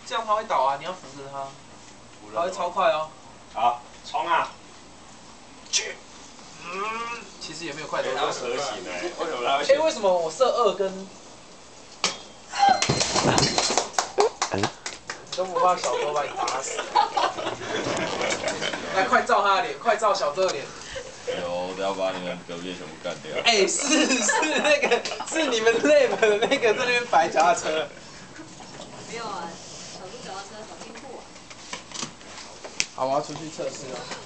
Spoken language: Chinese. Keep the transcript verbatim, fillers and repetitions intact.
这样他会倒啊，你要扶着他，他会超快哦。 好，冲啊！ 去。嗯，其实也没有快多少。 他蛇形哎，为什么他会？ 哎，为什么我射二跟？都不怕小周把你打死。来，快照他的脸，快照小周的脸。 有，我要把你们隔壁全部干掉。 哎、欸，是是那个是你们 lab 的那个在那边摆脚踏车。 没有啊，小猪脚踏车好辛苦啊。 好，我要出去测试了。